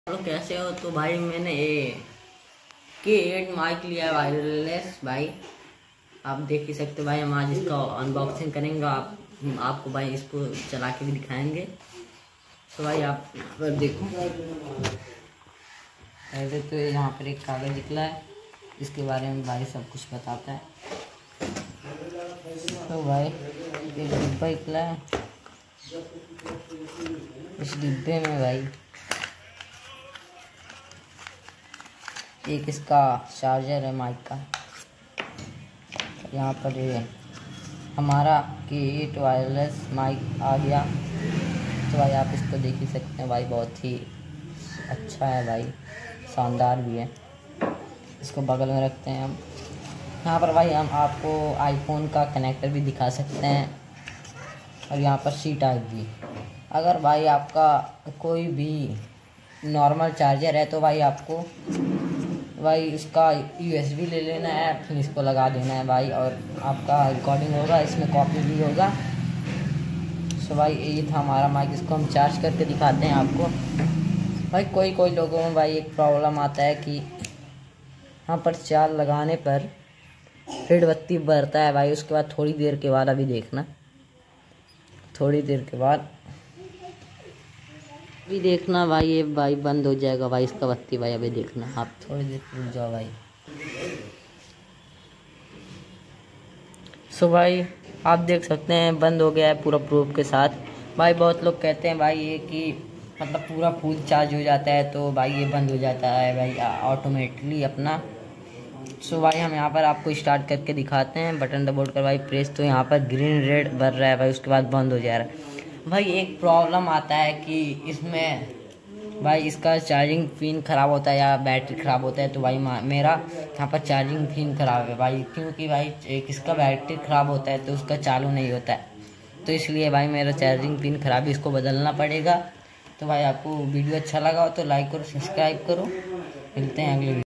तो कैसे हो? तो भाई मैंने K8 माइक लिया है वायरलेस भाई। आप देख ही सकते हो भाई। हम आज इसका अनबॉक्सिंग करेंगे। आपको भाई इसको चला के भी दिखाएंगे। तो भाई आप पर देखो, पहले तो यहाँ पर एक कागज़ निकला है, इसके बारे में भाई सब कुछ बताता है। तो भाई एक डिब्बा निकला है, इस डिब्बे में भाई एक इसका चार्जर है माइक का। यहाँ पर ये हमारा K8 वायरलेस माइक आ गया। तो भाई आप इसको देख ही सकते हैं भाई, बहुत ही अच्छा है भाई, शानदार भी है। इसको बगल में रखते हैं हम। यहाँ पर भाई हम आपको आईफोन का कनेक्टर भी दिखा सकते हैं, और यहाँ पर सी टाइप भी। अगर भाई आपका कोई भी नॉर्मल चार्जर है तो भाई आपको भाई इसका USB ले लेना है, फिर इसको लगा देना है भाई, और आपका रिकॉर्डिंग होगा, इसमें कॉपी भी होगा। सो भाई ये था हमारा माइक। इसको हम चार्ज करके दिखाते हैं आपको। भाई कोई लोगों में भाई एक प्रॉब्लम आता है कि यहाँ पर चार्ज लगाने पर रेड बत्ती बरता है भाई। उसके बाद थोड़ी देर के बाद, अभी देखना, थोड़ी देर के बाद अभी देखना भाई, ये भाई बंद हो जाएगा भाई इसका बत्ती भाई। अभी देखना, आप थोड़ी देर रुक जाओ भाई। सो भाई आप देख सकते हैं बंद हो गया है पूरा प्रूफ के साथ भाई। बहुत लोग कहते हैं भाई ये कि मतलब पूरा फुल चार्ज हो जाता है तो भाई ये बंद हो जाता है भाई ऑटोमेटिकली अपना। सो भाई हम यहाँ पर आपको स्टार्ट करके दिखाते हैं। बटन दबा कर भाई प्रेस, तो यहाँ पर ग्रीन रेड बर रहा है भाई, उसके बाद बंद हो जा रहा है भाई। एक प्रॉब्लम आता है कि इसमें भाई इसका चार्जिंग पिन ख़राब होता है या बैटरी ख़राब होता है। तो भाई मेरा यहाँ पर चार्जिंग पिन ख़राब है भाई, क्योंकि भाई एक इसका बैटरी ख़राब होता है तो उसका चालू नहीं होता है। तो इसलिए भाई मेरा चार्जिंग पिन ख़राब है, इसको बदलना पड़ेगा। तो भाई आपको वीडियो अच्छा लगा हो तो लाइक करो, सब्सक्राइब करो। मिलते हैं अगले वीडियो।